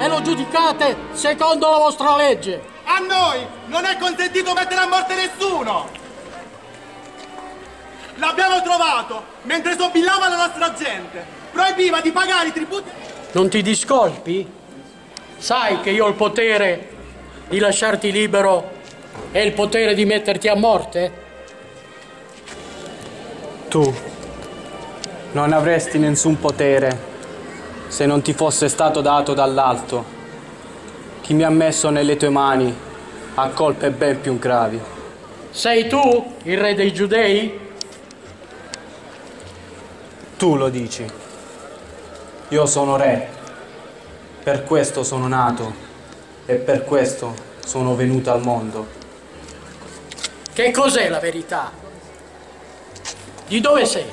e lo giudicate secondo la vostra legge. A noi non è consentito mettere a morte nessuno! L'abbiamo trovato mentre sobillava la nostra gente. Proibiva di pagare i tributi. Non ti discolpi? Sai che io ho il potere di lasciarti libero e il potere di metterti a morte? Tu non avresti nessun potere se non ti fosse stato dato dall'alto. Chi mi ha messo nelle tue mani ha colpe ben più gravi. Sei tu il re dei Giudei? Tu lo dici. Io sono re. Per questo sono nato e per questo sono venuto al mondo. Che cos'è la verità? Di dove sei?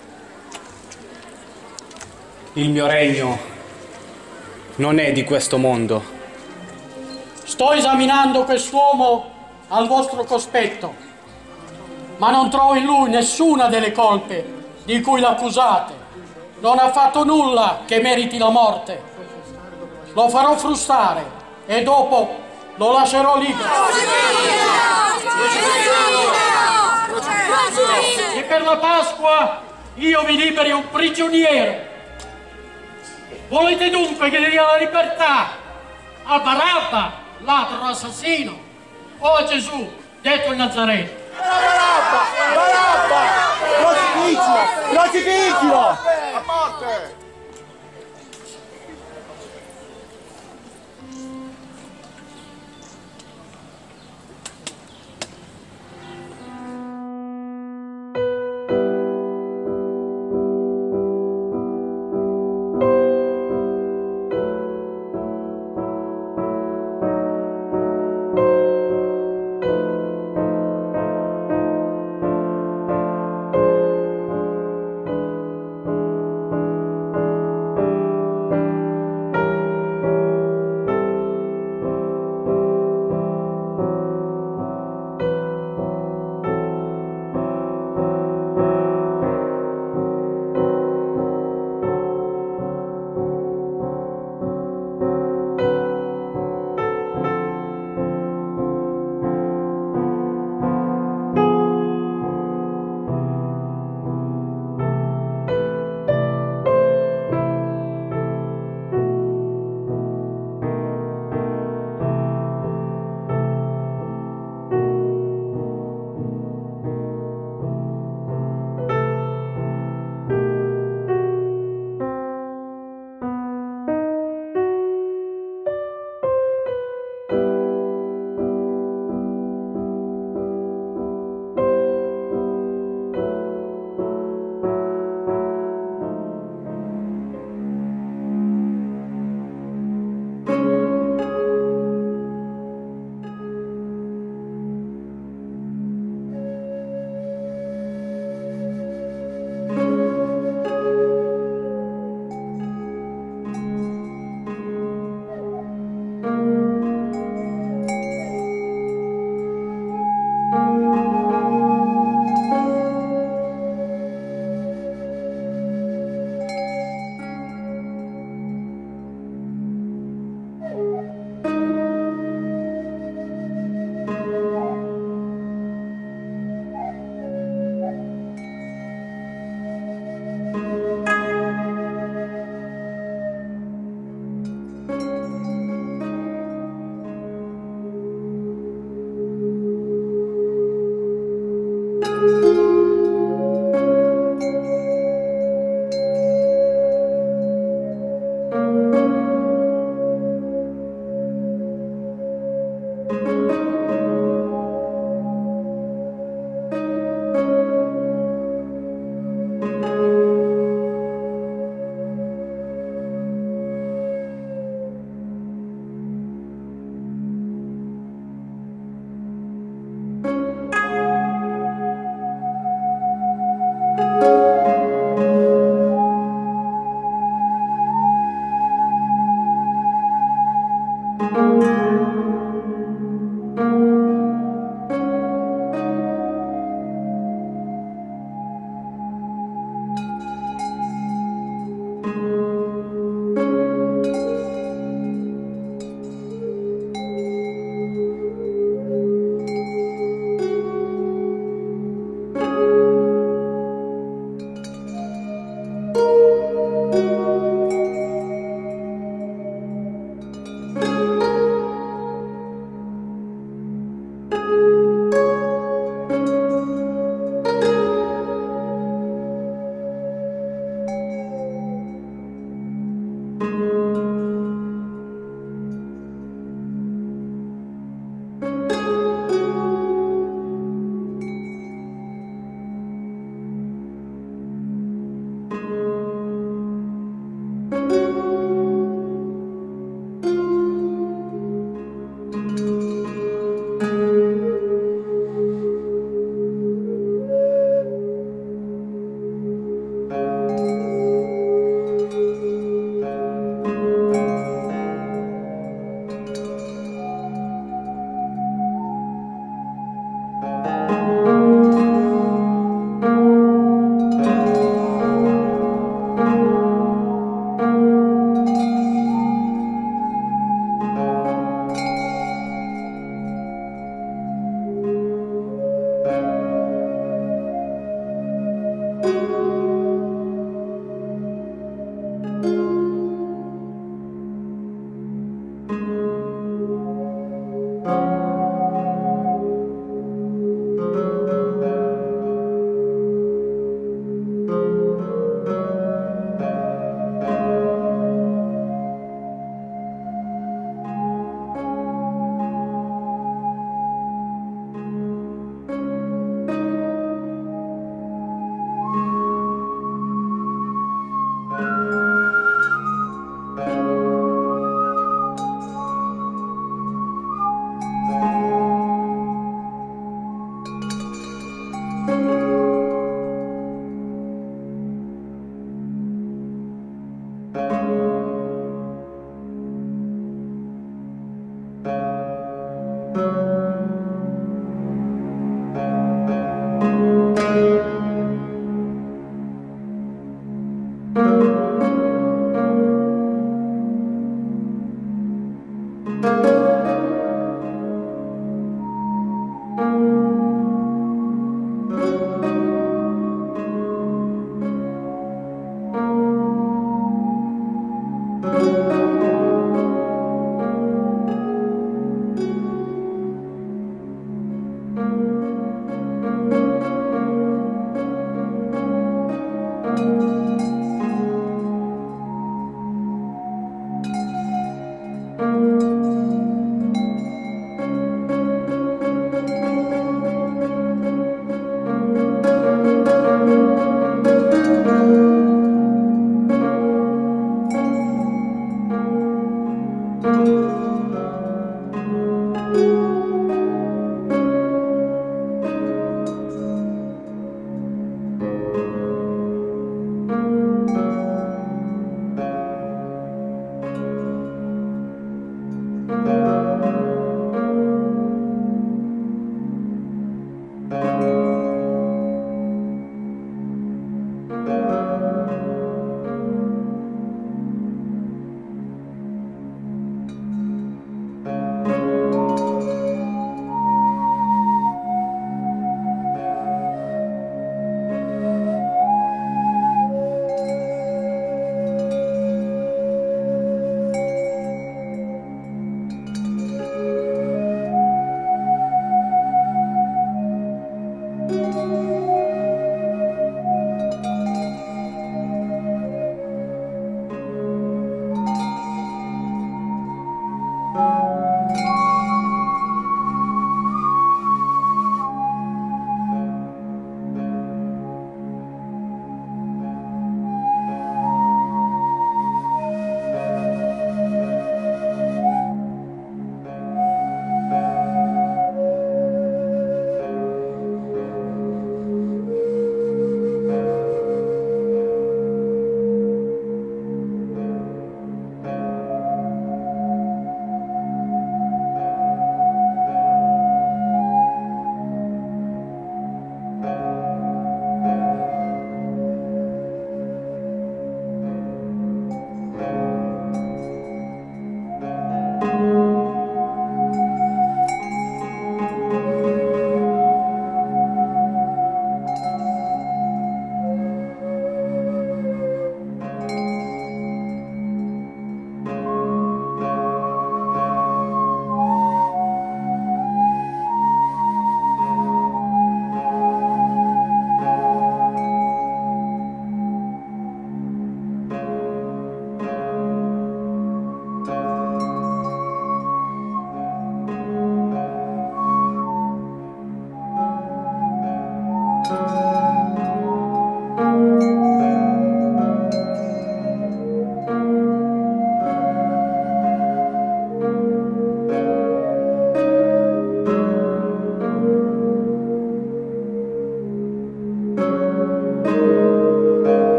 Il mio regno non è di questo mondo. Sto esaminando quest'uomo al vostro cospetto, ma non trovo in lui nessuna delle colpe di cui l'accusate. Non ha fatto nulla che meriti la morte. Lo farò frustare e dopo lo lascerò libero. E per la Pasqua io vi liberi un prigioniero. Volete dunque che dia la libertà a Barabba, ladro assassino, o a Gesù, detto il Nazareno? Barabba! Barabba! Crocifiggilo! Crocifiggilo! A morte!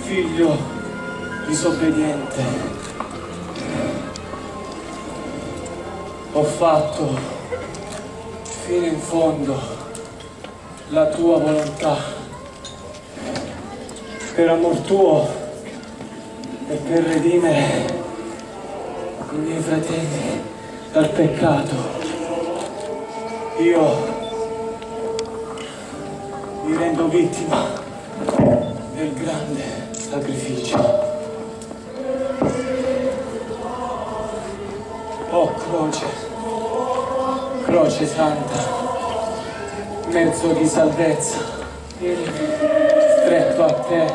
figlio disobbediente. Ho fatto fino in fondo la tua volontà, per amor tuo e per redimere i miei fratelli dal peccato. Io mi rendo vittima del grande sacrificio. Oh croce, croce santa, mezzo di salvezza, vieni stretto a te,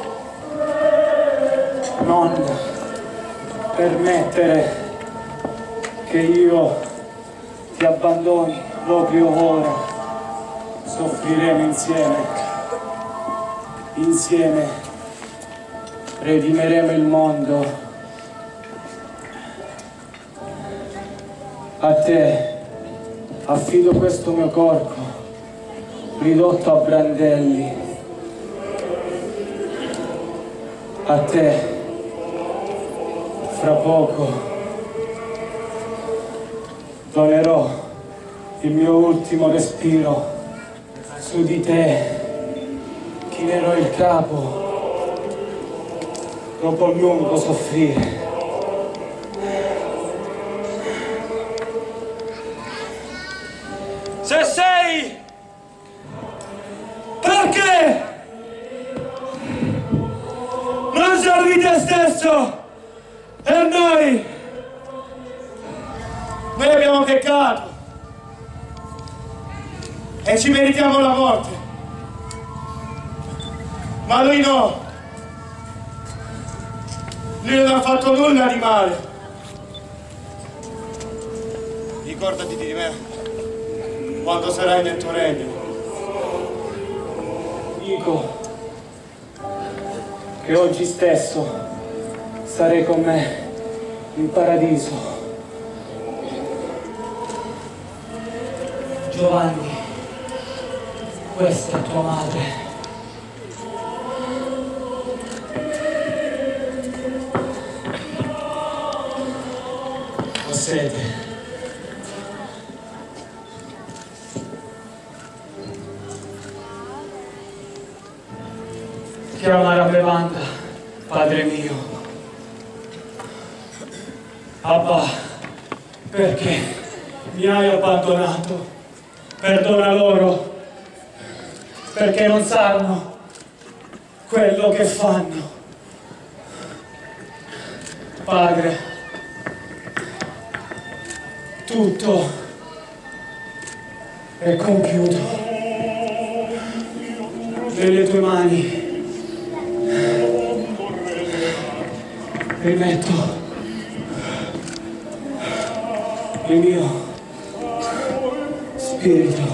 non permettere che io ti abbandoni proprio ora. Soffriremo insieme redimeremo il mondo. A te affido questo mio corpo ridotto a brandelli. A te fra poco donerò il mio ultimo respiro. Su di te chinerò il capo dopo un lungo soffrire. Se sei, perché non salvi te stesso e noi abbiamo peccato e ci meritiamo la morte, ma lui no, lui non ha fatto nulla di male. Ricordati di me quando sarai nel tuo regno. Dico che oggi stesso sarai con me in paradiso. Giovanni, questa è tua madre. Ho sete. Chiama la bevanda, Padre mio. Abba, perché mi hai abbandonato? Perdona loro, perché non sanno quello che fanno. Padre, tutto è compiuto. Nelle tue mani rimetto il mio spirito.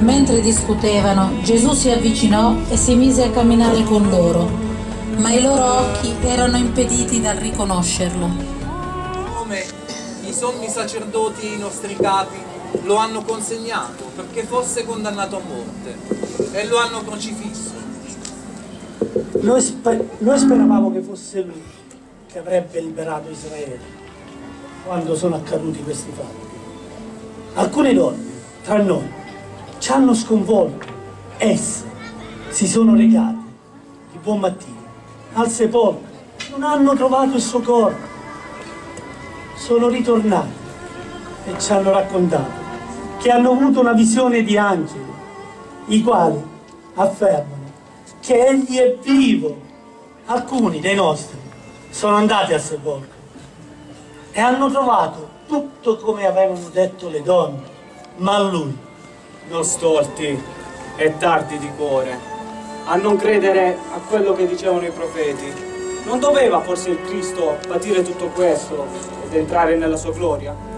Mentre discutevano, Gesù si avvicinò e si mise a camminare con loro, ma i loro occhi erano impediti dal riconoscerlo. Come i sommi sacerdoti e i nostri capi lo hanno consegnato perché fosse condannato a morte e lo hanno crocifisso. Noi speravamo che fosse lui che avrebbe liberato Israele quando sono accaduti questi fatti. Alcune donne tra noi ci hanno sconvolto. Esse si sono recate di buon mattino al sepolcro, non hanno trovato il suo corpo. Sono ritornate e ci hanno raccontato che hanno avuto una visione di angeli, i quali affermano che egli è vivo. Alcuni dei nostri sono andati al sepolcro e hanno trovato tutto come avevano detto le donne, ma lui, Non stolti e tardi di cuore a non credere a quello che dicevano i profeti. Non doveva forse il Cristo patire tutto questo ed entrare nella sua gloria?